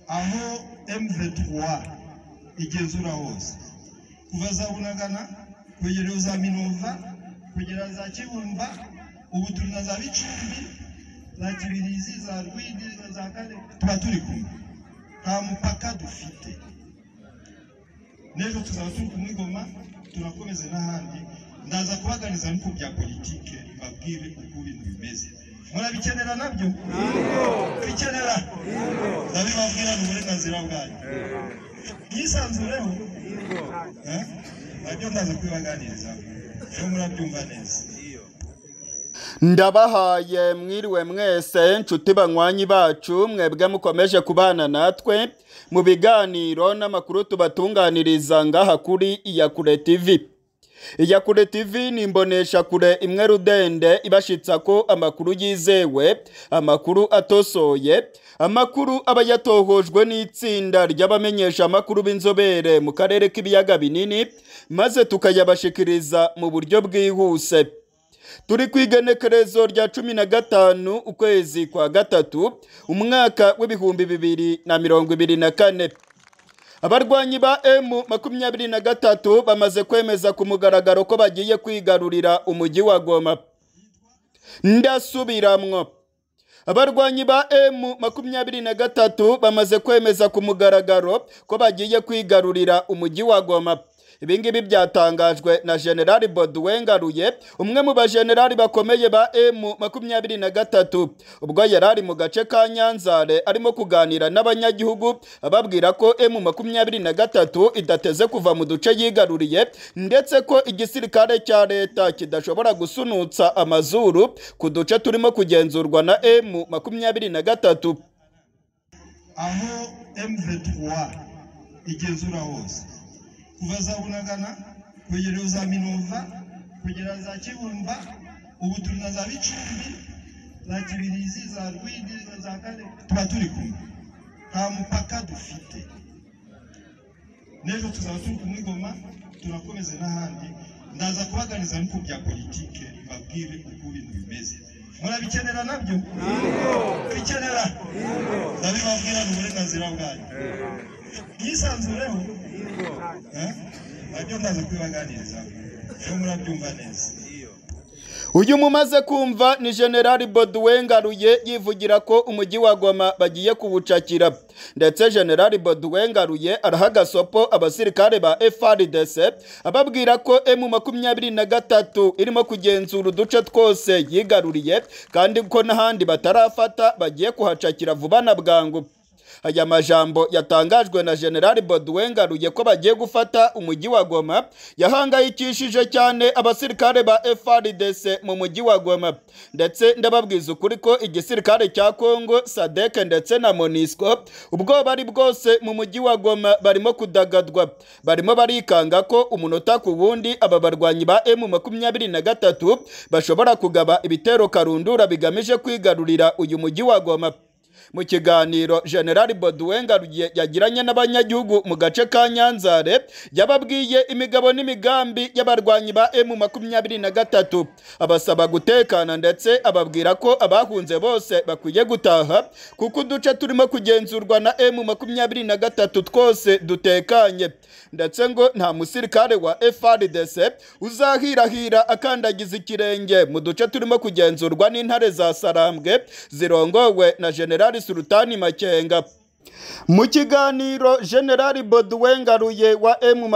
aho M23 igenzura hose kuva za Bunagana kugera za Minova kugera za Kibumba ubu turi na za Bicumbi za Kibirizi za Rwindi za Kale tuba turi kumwe nta mupaka dufite n'ejo tuzaba turi kumwe Goma turakomeza n'ahandi ndaza kubaganiza n'uko bya politike babwire uko ibintu bimeze murabikenera nabyo bikenera ndabibabwira n'uburenganzira bwanyu yisanzureho nabyo ndaza kubibaganiriza cyo murabyumva neza. Ndabahaye mwiriwe mwese nshuti banywanyi bacu mwebwe mukomeje kubana natwe mu biganiro n'amakuru tubatunganiriza ngaha kuri Iyakure TV. Iyakure TV ni imbonesha kure imwe rudende ibashitsa ko amakuru yizewe, amakuru atosoye, amakuru aba yatohojwe n'itsinda ry'abamenyesha amakuru b'inzobere mu karere k'ibiyaga binini maze tukayabashikiriza mu buryo bwihuse. Turi kwigenekerezo rya 15 ukwezi kwa gatatu umwaka w'ibihumbi 2024. Abarwanyi ba M23 bamaze kwemeza ku mugaragaro ko bagiye kwigarurira umujyi wa Goma. Ndasubiramwo. Abarwanyi ba M23 bamaze kwemeza ku mugaragaro ko bagiye kwigarurira umujyi wa Goma. Ibingibi byatangajwe na General Baudoin Ngaruye, umwe mu bagenerali bakomeye ba M23, ubwo yarari mu gace ka Nyanzare arimo kuganira n'abanyagihugu ababwira ko M23 idateze kuva mu duce yigaruriye ndetse ko igisirikare cya leta kidashobora gusunutsa amazuru ku duce turimo kugenzurwa na M23. Aho M23 igenzura hose kuva za Bunagana kugera za Minova kugera za Kibumba ubu turi na za Bicumbi za Kibirizi za Rwindi za Kale tuba turi kumwe nta mupaka dufite n'ejo tuzaba turi kumwe Goma turakomeza n'ahandi ndaza kubaganiza n'uko bya politike babwire uko ibintu bimeze murabikenera nabyo bikenera ndabibabwira n'uburenganzira bwanyu yisanzureho nabyo ndaza kubibaganiriza cyo murabyumva neza. Uyu mumaze kumva ni General Baudoin Ngaruye yivugira ko umujyi wa Goma bagiye kuwucakira, ndetse General Baudoin Ngaruye arahagasopo abasirikare ba FARDC ababwira ko M23 irimo kugenzura uduce twose yigaruriye kandi ko n'ahandi batarafata bagiye kuhacakira vuba na bwangu. Aya majambo yatangajwe na General Baudoin Ngaruye ko bagiye gufata umujyi wa Goma yahangayikishije cyane abasirikare ba FARDC mu mujyi wa Goma, ndetse ndababwiza ukuri ko igisirikare cya Kongo SADC ndetse na MONUSCO ubwo bari bwose mu mujyi wa Goma barimo kudagadwa, barimo barikanga ko umunota ku wundi aba barwanyi ba M23 bashobora kugaba ibitero karundura bigamije kwigarurira uyu mujyi wa Goma. Mu kiganiro General Baudoin Ngaruye yagiranye n'abanyagihugu mu gace ka Nyanzare yababwiye imigabo n'imigambi y'abarwanyi ba M23 abasaba gutekana, ndetse ababwira ko abahunze bose bakwiye gutaha kuko uduce turimo kugenzurwa na M23 twose dutekanye, ndetse ngo nta musirikare wa FARDC uzahirahira akandagiza ikirenge mu duce turimo kugenzurwa n'intare za Sarambwe zirongowe na General Sultani Makenga. Mu kiganiro General Baudoin Ngaruye wa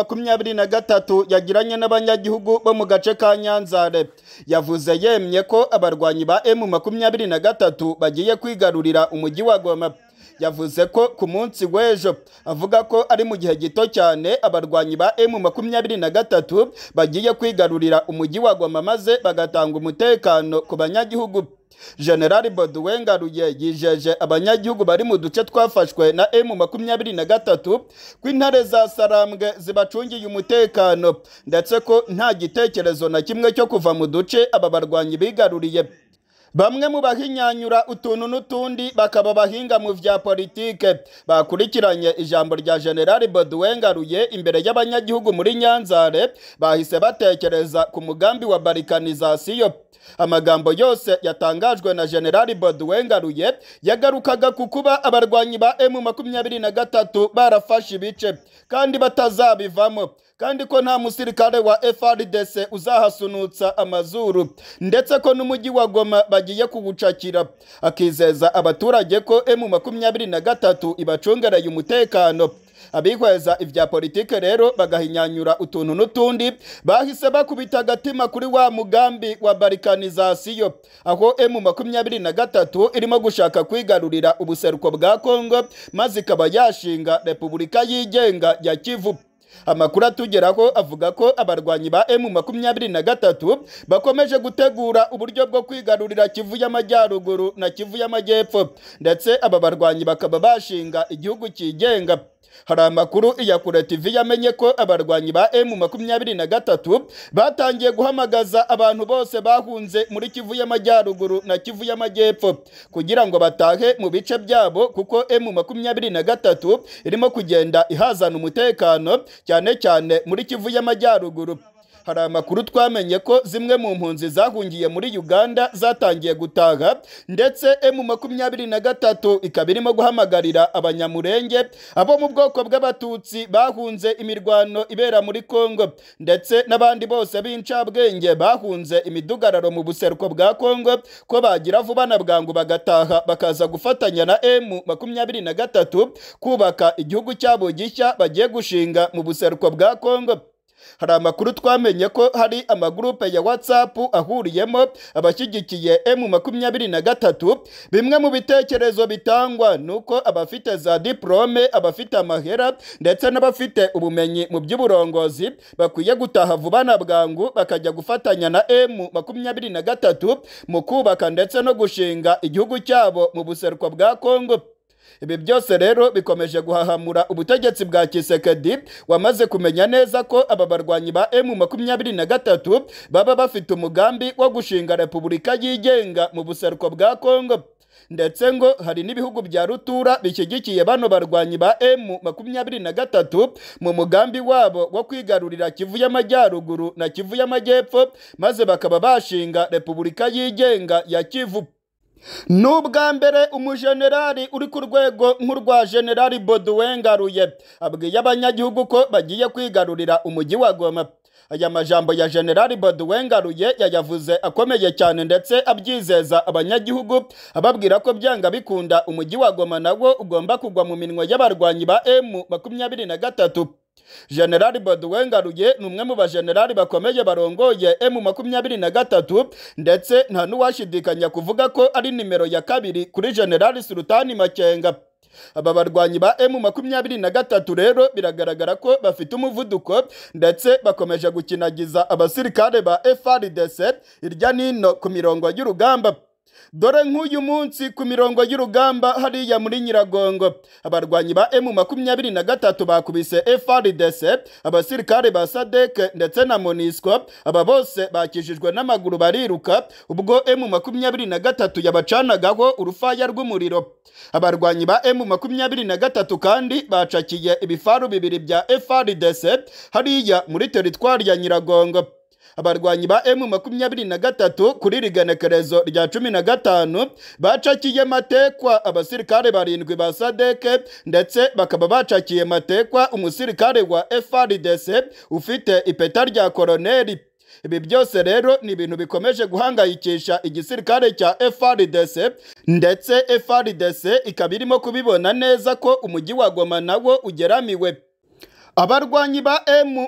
M23 yagiranye n'abanyagihugu bo mu gace ka Nyanzare yavuze yemye ko abarwanyi ba M23 bagiye kwigarurira umujyi wa Goma. Yavuze ko ku munsi w'ejo avuga ko ari mu gihe gito cyane abarwanyi ba M23 bagiye kwigarurira umujyi wa Goma maze bagatanga umutekano ku banyagihugu. General Baudoin Ngaruye yijeje abanyagihugu bari mu duce twafashwe na M23 ko intare za Sarambwe zibacungiye umutekano, ndetse ko nta gitekerezo na kimwe cyo kuva mu duce aba barwanyi bigaruriye. Bamwe mu bahinyanyura utuntu n'utundi bakaba bahinga mu vya politike bakurikiranye ijambo rya General Baudoin Ngaruye imbere y'abanyagihugu muri Nyanzare bahise batekereza ku mugambi wa balkanization. Amagambo yose yatangajwe na General Baudoin Ngaruye yagarukaga ku kuba abarwanyi ba M23 barafashe ibice kandi batazabivamo, kandi ko nta musirikare wa FARDC uzahasunutsa amazuru, ndetse ko n'umujyi wa Goma bagiye kuwucakira. Akizeza abaturage ko M23 ibacungereye umutekano. Abihweza ivya politike rero bagahinyanyura utuntu n'utundi bahise bakubita agatima kuri wa mugambi wa balkanization, aho M23 irimo gushaka kwigarurira ubuseruko bwa Kongo maze ikaba yashinga Repubulika yigenga ya Kivu. Amakuru atugeraho avuga ko abarwanyi ba M23 bakomeje gutegura uburyo bwo kwigarurira Kivu y'Amajyaruguru na Kivu y'Amajyepfo, ndetse aba barwanyi bakaba bashinga igihugu kigenga. Hari amakuru ya Kure TV yamenye ko abarwanyi ba M23 batangiye guhamagaza abantu bose bahunze muri Kivu y'Amajyaruguru na Kivu y'Amajyepfo kugira ngo batahe mu bice byabo, kuko M23 irimo kugenda ihazana umutekano cyane cyane muri Kivu y'Amajyaruguru. Hari amakuru twamenye ko zimwe mu mpunzi zahungiye muri Uganda zatangiye gutaha, ndetse M23 ikaba irimo guhamagarira abanyamurenge abo mu bwoko bw'abatutsi bahunze imirwano ibera muri Kongo, ndetse n'abandi bose b'incabwenge bahunze imidugararo mu buseruko bwa Kongo ko bagira vuba na bwangu bagataha bakaza gufatanya na M23 kubaka igihugu cyabo gishya bagiye gushinga mu buseruko bwa Kongo. Hari amakuru twamenye ko hari amagurupe ya WhatsApp ahuriyemo abashyigikiye M23. Bimwe mu bitekerezo bitangwa nuko abafite za diplome, abafite amahera ndetse n'abafite ubumenyi mu by'uburongozi bakwiye gutaha vuba na bwangu bakajya gufatanya na M23 mu kubaka ndetse no gushinga igihugu cyabo mu buseruko bwa Kongo. Ibi byose rero bikomeje guhahamura ubutegetsi bwa Kisekedi wamaze kumenya neza ko aba barwanyi ba M23 baba bafite umugambi wo gushinga Repubulika yigenga mu buseruko bwa Kongo, ndetse ngo hari n'ibihugu bya rutura bishyigikiye bano barwanyi ba M23 mu mugambi wabo wo kwigarurira Kivu y'Amajyaruguru na Kivu y'Amajyepfo maze bakaba bashinga Repubulika yigenga ya Kivu. Nubwa mbere umujenerali uri ku rwego nk'urwa General Baudoin Ngaruye abwiye abanyagihugu ko bagiye kwigarurira umujyi wa Goma. Aya majambo ya General Baudoin Ngaruye yayavuze akomeye cyane, ndetse abyizeza abanyagihugu ababwira ko byanga bikunda umujyi wa Goma nawo ugomba kugwa mu minwe y'abarwanyi ba M23. General Baudoin Ngaruye ni umwe mu bajenerali bakomeye barongoye M23, ndetse nta n'uwashidikanya kuvuga ko ari nimero ya kabiri kuri General Sultani Makenga. Aba barwanyi ba M23 rero biragaragara ko bafite umuvuduko, ndetse bakomeje gukinagiza abasirikare ba FARDC irya nino ku mirongo y'urugamba. Dore nk'uyu munsi ku mirongo y'urugamba hariya muri Nyiragongo abarwanyi ba M23 bakubise FARDC, abasirikare ba SADC ndetse na MONUSCO. Aba bose bakijijwe n'amaguru bariruka ubwo M23 yabacanagaho urufaya rw'umuriro. Abarwanyi ba M23 kandi bacakiye ibifaru bibiri bya FARDC hariya muri teritwari ya Nyiragongo. Abarwanyi ba M23 kuri rigenekerezo rya 15 bacakiye matekwa abasirikare barindwi ba SADC, ndetse bakaba bacakiye matekwa umusirikare wa FARDC ufite ipeta rya koloneli. Ibi byose rero ni ibintu bikomeje guhangayikisha igisirikare cya FARDC, ndetse FARDC ikaba irimo kubibona neza ko umujyi wa Goma nawo ugeramiwe. Abarwanyi ba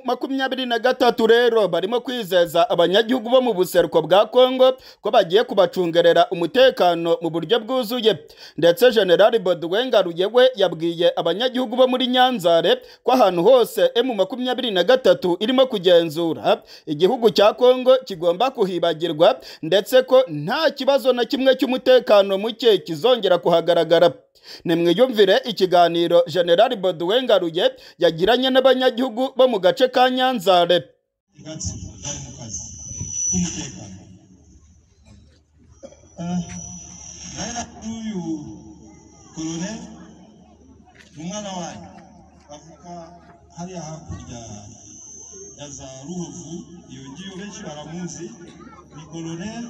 M23 rero barimo kwizeza abanyagihugu bo mu buseruko bwa Kongo ko bagiye kubacungerera umutekano mu buryo bwuzuye, ndetse General Baudoin Ngaruye we yabwiye abanyagihugu bo muri Nyanzare ko ahantu hose M23 irimo kugenzura igihugu cya Kongo kigomba kuhibagirwa, ndetse ko nta kibazo na kimwe cy'umutekano muke kizongera kuhagaragara. Nimwiyumvire ikiganiro General Baudoin Ngaruye yagiranye n'abanyagihugu bo mu gace ka Nyanzare. naenda huyu Colonel umwana wanyu avuka hariya hakurya ya za Ruhovu, iyo ngiyo benshi baramuzi, ni Colonel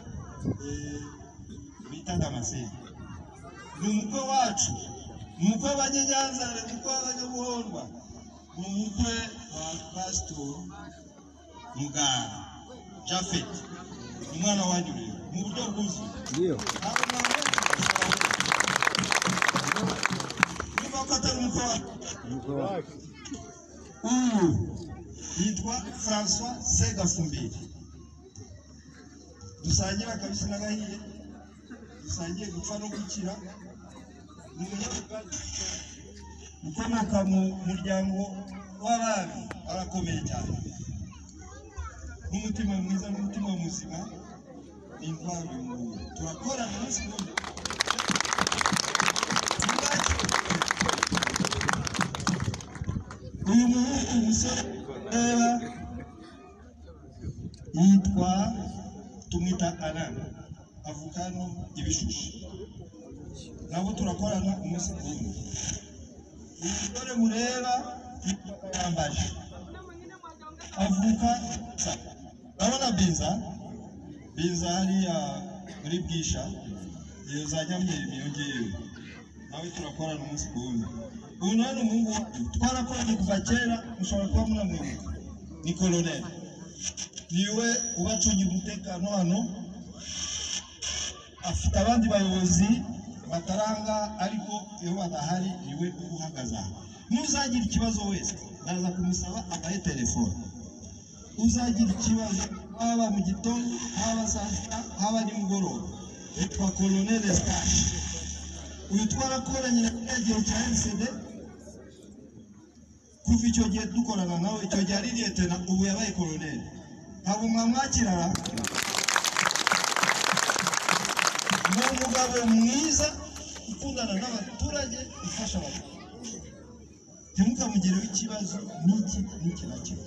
bita Damascene. Ni umukwe wacu, umukwe w'Abanyanyanza, umukwe w'Abanyabuhondwa, umukwe wa Pastor Mugara Jafet, umwana wanyu rero mu buryo bwuzuye. Ndio yitwa François Segafumbiri. Dusangira kabisa n'agahiye, dusangiye gupfa no gukira. Ukomoka mu muryango w'abami, arakomeye cyane, n'umutima mwiza n'umutima muzima. Intwari mu turakora umunsi wose. Uyu muhungu umusore yitwa tumwita Anana, avukano ibishushi, nabo turakorana umunsi wose. Umusore mureba yambaje avuka abona Binza hariya muri Bwisha, iyo za Nyamyeri yongeyewe, nawe turakorana umunsi wose. Uyu ni umuhungu twarakoranye kuva kera, mushobora kuba munamwibuka, ni Colonel. Niwe ubacungira umutekano hano, afite abandi bayobozi bataranga, ariko iyo badahari niwe uhagaze aha. Nuzagira ikibazo wese naza kumusaba abahe telefone. Uzagira ikibazo haba mu gitondo, haba saa sita, haba nimugoroba, yitwa Colonel Stash. Uyu twarakoranye na gihe cya MCD, kuva icyo gihe dukorana nawe, icyo gihe ari lieutenant, ubu yabaye Colonel. Ntabwo mwamwakirara, ni umugabo mwiza ukundana n'abaturage, ufasha abantu. Ntimukamugireho ikibazo n'iki na kimwe.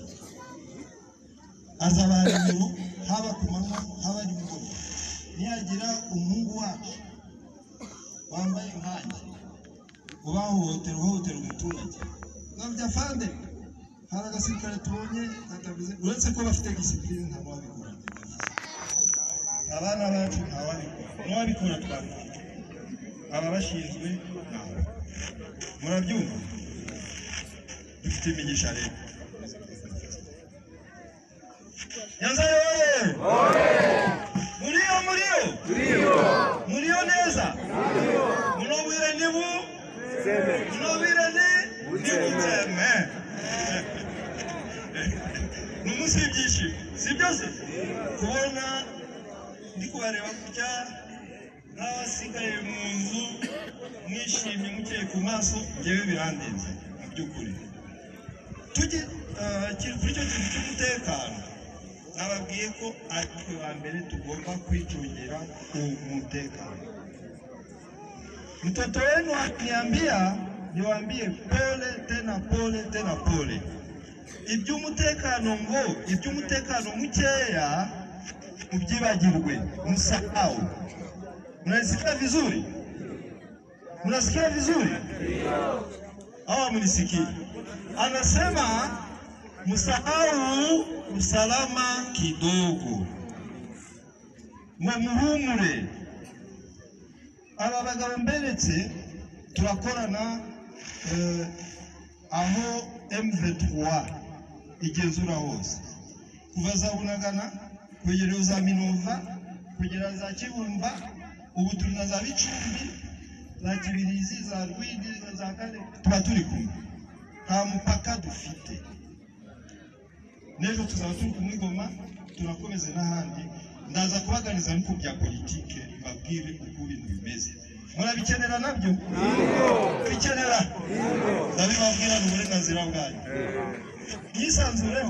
Azabana nimero haba ku manywa haba nimugoroba. Niyagira umuhungu wacu wambaye nkanjye ubahohotera umuturage, nabyo fande hari agasirikare tubonye katavuze, uretse ko bafite discipline ntabwo babikora. Abana bacu n'ababikora twabikora, aba bashinzwe nabo. Murabyumva, dufite imigisha rero. Nyanzaye muriyo neza, munobwire nibu nibuteme. N'umunsi w'ibyishimo, si byose kubona ndi kubareba kutya n'abasigaye mu nzu mwishimye mukeye ku maso, ngewe birandenze mu by'ukuri. Kiri kuri icyo kintu cy'umutekano, nababwiye ko ari wa mbere tugomba kwicungira umutekano. Mtoto wenu niwaambie pole tena pole. Iby'umutekano mukeya mubyibagirwe, musahau. Mnasikia vizuri? Mnasikia vizuri? Hawa mnisikia. Anasema musahau usalama kidogo, muhumure. Aba bagabo mberetse turakorana aho M23 igenzura hose, kuva za Bunagana kugera za Minova kugera za Kibumba, ubu turi na za Bicumbi, za Kibirizi, za Rwindi, za Kale, tuba turi kumwe, nta mupaka dufite. Nejo tuzaba turi kumwe Goma, turakomeze n'ahandi. Ndaza kubaganiza nuko bya politike, babwire uko ibintu bimeze. Murabikenera nabyo? Bikenera? Ndabibabwira n'uburenganzira bwanyu. Yisanzureho?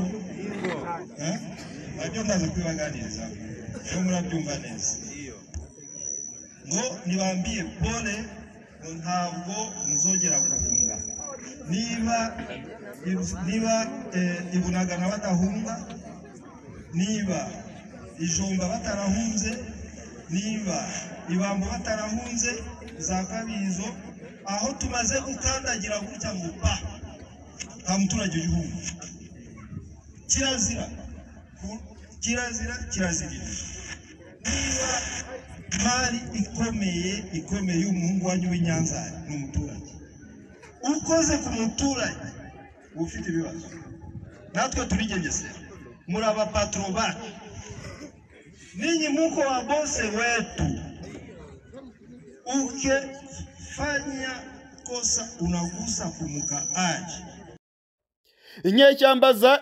Nabyo ndaza kubibaganiriza, cyo murabyumva neza. Ngo nibambiye pole, ntabwo nzogera guhunga. Niba ibunagana badahunga, niba ijomba batarahunze, niba ibambo batarahunze za Kabizo aho tumaze gukandagira gutya ngo pa nta muturage w'ihungu kirazira niba mari ikomeye y'umuhungu wanyu w'Inyanza n'umuturage ukoze ku muturage ufite ibibazo natwe turigengesera muri aba patron bacu ninyi muko wa bose wetu ukifanya kosa unagusa kumukaaji. Inyeshyamba za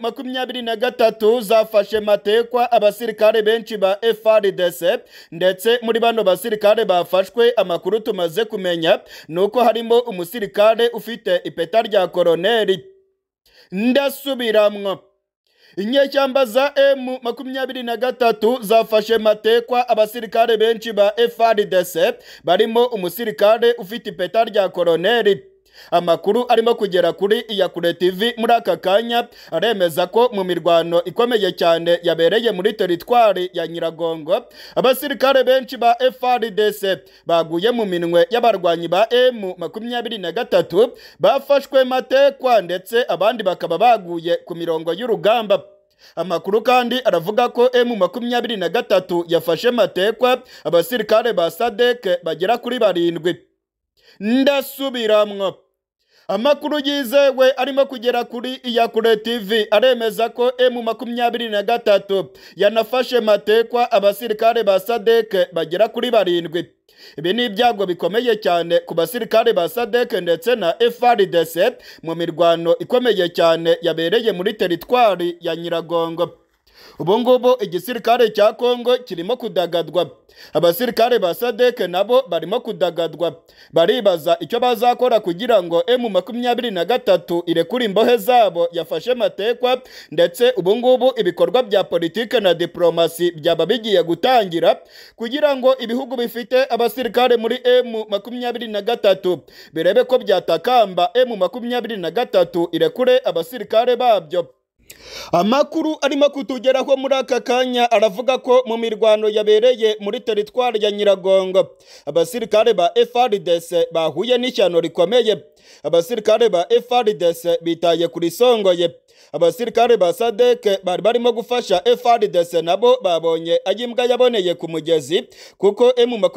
M23 zafashe matekwa abasirikare benshi ba FARDC ndetse muri bano basirikare bafashwe amakuru tumaze kumenya nuko harimo umusirikare ufite ipeta rya koloneli. Ndasubiramwo, inyeshyamba za M23 zafashe matekwa abasirikare benshi ba FARDC barimo umusirikare ufite ipeta rya koloneli. Amakuru arimo kugera kuri Iyakure TV muri aka kanya aremeza ko mu mirwano ikomeye cyane yabereye muri teritwari ya Nyiragongo abasirikare benshi ba FARDC baguye mu minwe y'abarwanyi ba M23 bafashwe matekwa ndetse abandi bakaba baguye ku mirongo y'urugamba. Amakuru kandi aravuga ko M23 yafashe matekwa abasirikare ba SADC bagera kuri 7. Ndasubiramwo, amakuru yizewe arimo kugera kuri Iyakure TV aremeza ko M23 yanafashe matekwa abasirikare ba SADC bagera kuri 7. Ibi ni ibyago bikomeye cyane ku basirikare ba SADC ndetse na FARDC mu mirwano ikomeye cyane yabereye muri teritwari ya Nyiragongo. Ubungubu igisirikare cya Kongo kirimo kudagadwa, abasirikare ba SADC nabo barimo kudagadwa, baribaza icyo bazakora kugira ngo M23 irekure imbohe zabo yafashe matekwa, ndetse ubungubu ibikorwa bya politike na diplomasi byaba bigiye gutangira kugira ngo ibihugu bifite abasirikare muri M23 birebe ko byatakamba M23 irekure abasirikare babyo. Amakuru arimo kutugeraho muri aka kanya aravuga ko mu mirwano yabereye muri teritwari ya Nyiragongo abasirikare ba FARDC bahuye n'ishyano rikomeye. Abasirikare ba FARDC bitaye kuri songoye, abasirikare ba SADC bari barimo gufasha FARDC nabo babonye ayimbwa yaboneye ku mugezi kuko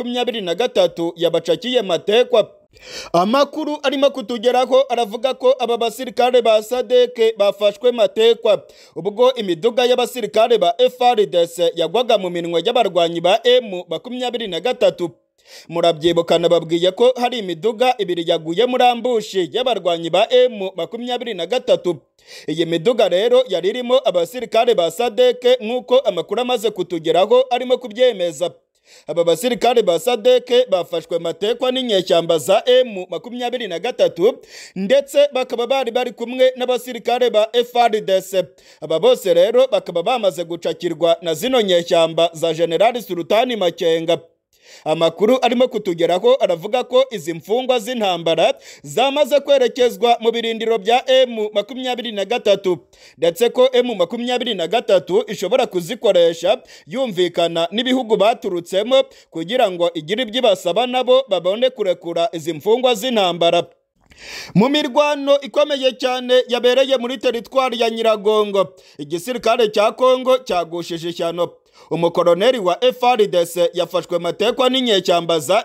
M23 yabacakiye matekwa. Amakuru arimo kutugeraho aravuga ko aba basirikare ba SADC bafashwe matekwa ubwo imiduga y'abasirikare ba FARDC yagwaga mu minwe y'abarwanyi ba M23. Murabyibukana babwiye ko hari imiduga 2 yaguye muri ambushi y'abarwanyi ba M23. Iyi miduga rero yari irimo abasirikare ba SADC nk'uko amakuru amaze kutugeraho arimo kubyemeza. Aba basirikare ba SADC bafashwe matekwa n'inyeshyamba za M23 ndetse bakaba bari kumwe n'abasirikare ba FARDC. Aba bose rero bakaba bamaze gucakirwa na zino nyeshyamba za General Sultani Makenga. Amakuru arimo kutugeraho aravuga ko izi mfungwa z'intambara zamaze kwerekezwa mu birindiro bya M23 ndetse ko M23 ishobora kuzikoresha yumvikana n'ibihugu baturutsemo kugira ngo igire ibyo basaba nabo babone kurekura izi mfungwa z'intambara. Mu mirwano ikomeye cyane yabereye muri teritwari ya Nyiragongo igisirikare cya Kongo cyagushije ishyano. Umukoloneli wa FARDC yafashwe matekwa n'inyeshyamba za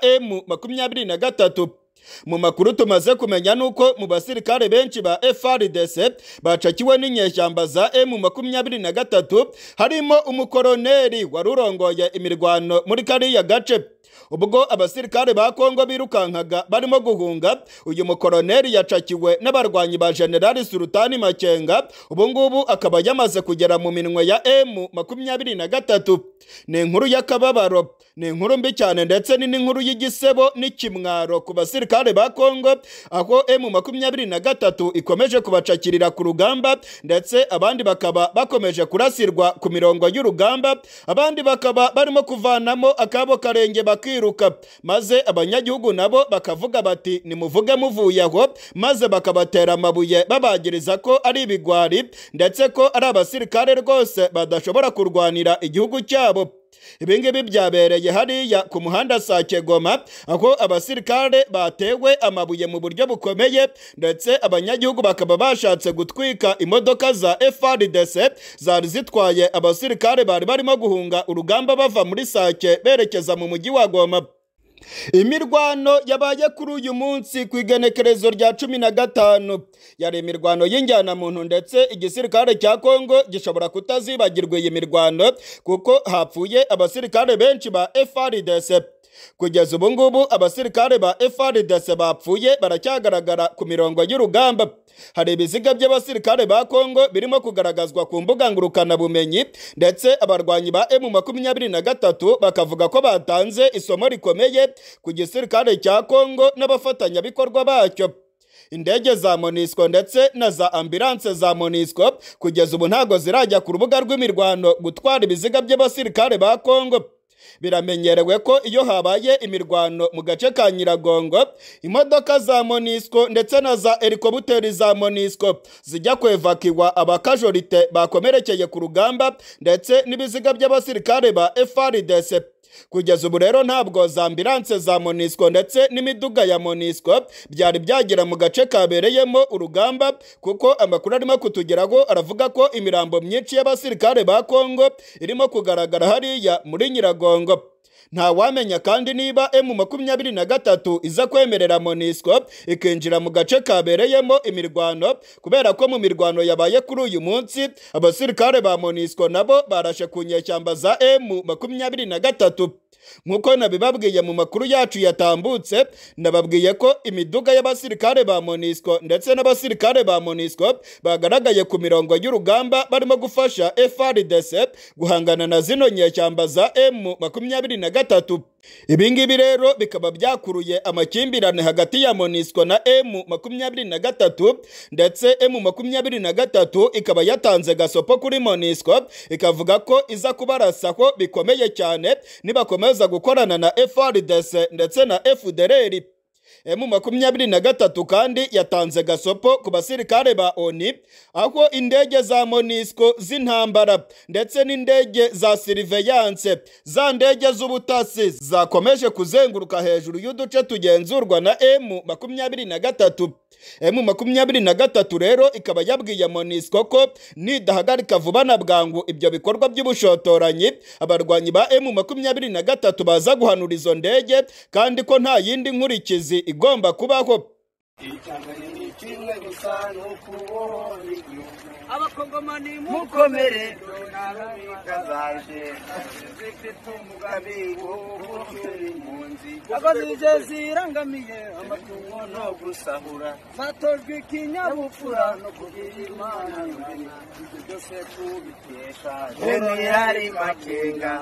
M23. Mu makuru tumaze kumenya nuko mu basirikare benshi ba FARDC bacakiwe n'inyeshyamba za M23 harimo umukoloneli warurongoye imirwano muri kariya gace. Ubwo abasirikare ba Kongo birukankaga barimo guhunga, uyu mukoloneli yacakiwe n'abarwanyi ba General Sultani Makenga, ubungubu akaba yamaze kugera mu minwe ya M23. Ni inkuru y'akababaro, ni inkuru mbi cyane ndetse ni n'inkuru y'igisebo n'ikimwaro ku basirikare ba Kongo, aho M23 ikomeje kubacakirira ku rugamba ndetse abandi bakaba bakomeje kurasirwa ku mirongo y'urugamba, abandi bakaba barimo kuvanamo akabo karenge bakiruka, maze abanyagihugu nabo bakavuga bati nimuvuge muvuye aho, maze bakabatera amabuye babagiriza ko ari ibigwari ndetse ko ari abasirikare rwose badashobora kurwanira igihugu cyabo. Ibingibi byabereye hariya ku muhanda Sake Goma, aho abasirikare batewe amabuye mu buryo bukomeye, ndetse abanyagihugu bakaba bashatse gutwika imodoka za FARDC zari zitwaye abasirikare bari barimo guhunga urugamba bava muri Sake berekeza mu mujyi wa Goma. Imirwano yabaye kuri uyu munsi ku igenekerezo rya 15 yari imirwano y'injyana muntu, ndetse igisirikare cya Kongo gishobora kutazibagirwa iyi mirwano kuko hapfuye abasirikare benshi ba FARDC. Kugeza ubu ngubu abasirikare ba FARDC bapfuye baracyagaragara ku mirongo y'urugamba. Hari ibiziga by'abasirikare ba Kongo birimo kugaragazwa ku mbuga ngurukana bumenyi, ndetse abarwanyi ba M23 bakavuga ko batanze isomo rikomeye ku gisirikare cya Kongo n'abafatanyabikorwa bacyo. Indege za MONUSCO ndetse na za ambulance za MONUSCO kugeza ubu ntago zirajya ku rubuga rw'imirwano gutwara ibiziga by'abasirikare ba Kongo. Biramenyerewe ko iyo habaye imirwano mu gace ka Nyiragongo, imodoka za MONUSCO ndetse na za helikopteri za MONUSCO zijya kwevakiwa abakajorite bakomerekeye ku rugamba, ndetse n'ibiziga by'abasirikare ba FARDC. Kugeza ubu rero ntabwo za ambulance za MONUSCO ndetse n'imiduga ya MONUSCO byari byagera mu gace kabereyemo urugamba, kuko amakuru arimo kutugeraho aravuga ko imirambo myinshi y'abasirikare ba Kongo irimo kugaragara hariya muri Nyiragongo. Nta wamenya kandi niba M23 iza kwemerera MONUSCO ikinjira mu gace kabereyemo imirwano, kubera ko mu mirwano yabaye kuri uyu munsi abasirikare ba MONUSCO nabo barashe ku nyeshyamba za M23. Nkuko nabibabwiye mu makuru yacu yatambutse, nababwiye ko imiduga y'abasirikare ba MONUSCO ndetse n'abasirikare ba MONUSCO bagaragaye ku mirongo y'urugamba barimo gufasha FARDC guhangana na zino nyeshyamba za M23. Ibingibi rero bikaba byakuruye amakimbirane hagati ya MONUSCO na M23, ndetse M23 ikaba yatanze gasopo kuri MONUSCO ikavuga ko iza kubarasaho bikomeye cyane nibakomeza gukorana na FARDC ndetse na FDLR. M23 kandi yatanze gasopo ku basirikare ba ONU, aho indege za MONUSCO z'intambara ndetse n'indege za surveillance, za ndege z'ubutasi zakomeje kuzenguruka hejuru y'uduce tugenzurwa na M23. M23 rero ikaba yabwiye MONUSCO ko nidahagarika vuba na bwangu ibyo bikorwa by'ubushotoranyi, abarwanyi ba M23 baza guhanura izo ndege, kandi ko nta yindi nkurikizi igomba kubaho. Abakongomani mukomere nabikazaje zifite umugabi w'ukuri munzi abazije zirangamiye amatungo no gusahura zatojwe ikinyabupfura no kugira Imana byose kubikesha rero yari makenga.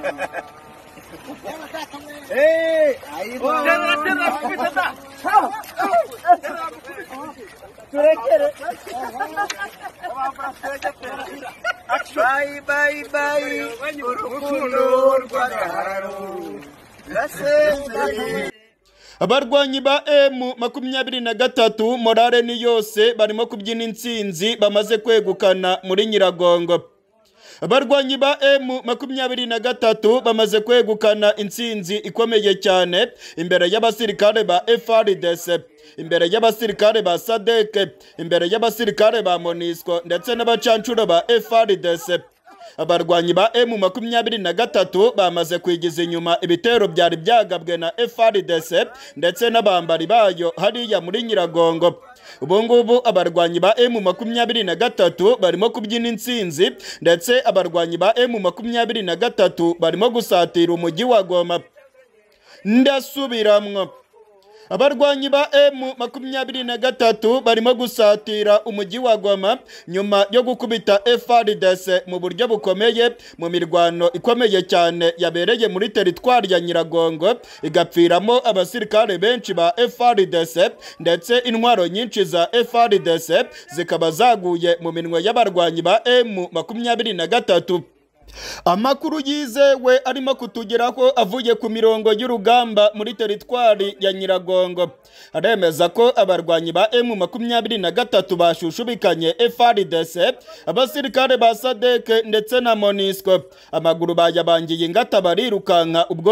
Bye urukundo rw'agaharu rasezeye. Abarwanyi ba M23 morale ni yose barimo kubyina intsinzi bamaze kwegukana muri Nyiragongo. Abarwanyi ba M23 bamaze kwegukana intsinzi ikomeye cyane imbere y'abasirikare ba FARDC, imbere y'abasirikare ba SADC, imbere y'abasirikare ba MONUSCO ndetse n'abacancuro ba FARDC. Abarwanyi ba M23 bamaze kwigiza inyuma ibitero byari byagabwe na FARDC ndetse n'abambari bayo hariya muri Nyiragongo. Ubu ngubu abarwanyi ba M23 barimo kubyina intsinzi, ndetse abarwanyi ba M23 barimo gusatira umujyi wa Goma. Ndasubiramwo, abarwanyi ba M23 barimo gusatira umujyi wa Goma nyuma yo gukubita FARDC mu buryo bukomeye mu mirwano ikomeye cyane yabereye muri teritwari ya Nyiragongo, igapfiramo abasirikare benshi ba FARDC ndetse intwaro nyinshi za FARDC zikaba zaguye mu minwe y'abarwanyi ba M23. Amakuru yizewe arimo kutugeraho avuye ku mirongo y'urugamba muri teritwari ya Nyiragongo aremeza ko abarwanyi ba M23 bashushubikanye FARDC, abasirikare ba SADC ndetse na MONUSCO. Amaguru bayabangiye ingata barirukanka ubwo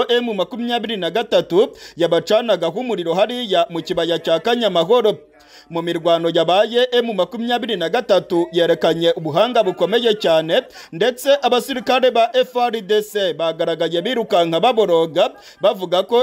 M23 yabacanaga umuriro hariya mu kibaya cya Kanyamahoro. Mu mirwano yabaye M23 yerekanye ubuhanga bukomeye cyane, ndetse abasirikare ba FARDC bagaragaye birukanka baboroga bavuga ko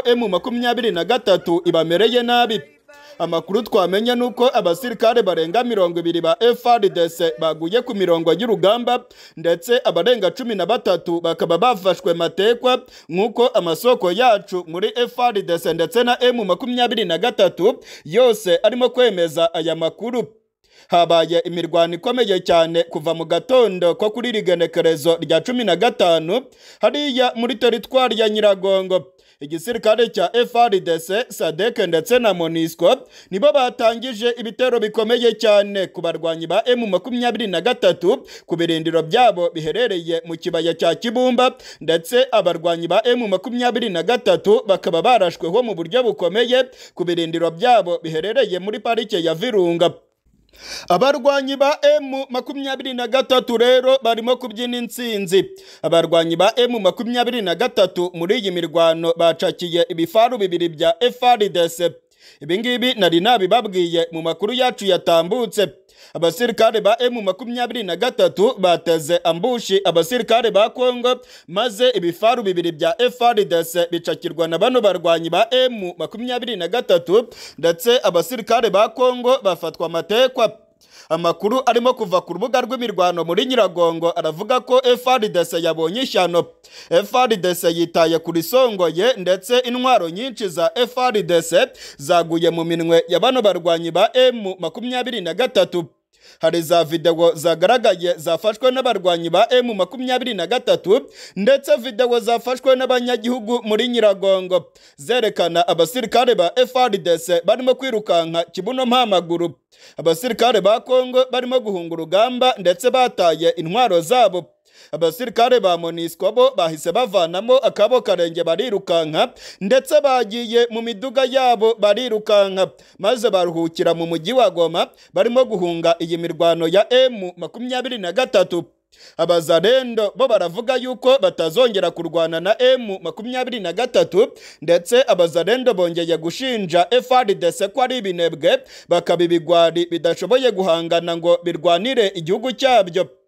M23 ibamereye nabi. Amakuru twamenye nuko abasirikare barenga 20 ba FARDC baguye ku mirongo y'urugamba, ndetse abarenga 13 bakaba bafashwe matekwa, nkuko amasoko yacu muri FARDC ndetse na M23 yose arimo kwemeza aya makuru. Habaye imirwano ikomeye cyane kuva mu gatondo ko kuri rigenekerezo rya 15 hariya muri teritwari ya Nyiragongo. Igisirikare cya FARDC, SADC ndetse na MONUSCO nibo batangije ibitero bikomeye cyane ku barwanyi ba M23 ku birindiro byabo biherereye mu kibaya cya Kibumba, ndetse abarwanyi ba M23 bakaba barashweho mu buryo bukomeye ku birindiro byabo biherereye muri parike ya Virunga. Abarwanyi ba M23 rero barimo kubyina intsinzi. Abarwanyi ba M23 muri iyi mirwano bacakiye ibifaru bibiri bya FARDC. Ibingibi nari nabibabwiye mu makuru yacu yatambutse. Abasirikare ba M23 bateze ambushi abasirikare ba Kongo, maze ibifaru bibiri bya FARDC bicakirwa na bano barwanyi ba M23, ndetse abasirikare ba Kongo bafatwa matekwa. Amakuru arimo kuva ku rubuga rw'imirwano muri Nyiragongo aravuga ko FARDC yabonye ishyano. FARDC yitaye kuri songoye, ndetse intwaro nyinshi za FARDC zaguye mu minwe ya bano barwanyi ba M23. Hari za video zagaragaye zafashwe n'abarwanyi ba M23, ndetse video zafashwe n'abanyagihugu muri Nyiragongo zerekana abasirikare ba FARDC barimo kwirukanka kibuno mpamaguru. Abasirikare ba Kongo barimo guhunga urugamba, ndetse bataye intwaro zabo. Abasirikare ba MONUSCO bo bahise bavanamo akabo karenge barirukanka, ndetse bagiye mu miduga yabo barirukanka, maze baruhukira mu mujyi wa Goma barimo guhunga iyi mirwano ya M23. Abazarendo bo baravuga yuko batazongera kurwana na M23, ndetse abazarendo bongeye gushinja FARDC ko ari ibinebwe, bakaba ibigwari bidashoboye guhangana ngo birwanire igihugu cyabyo.